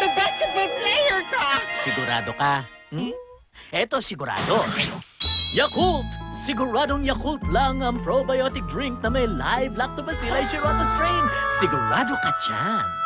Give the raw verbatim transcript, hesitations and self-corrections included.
basketball player ka! Sigurado ka? Hmm? Eto, sigurado. Yakult! Siguradong Yakult lang ang probiotic drink na may live Lactobacillus shirota strain. Sigurado ka dyan.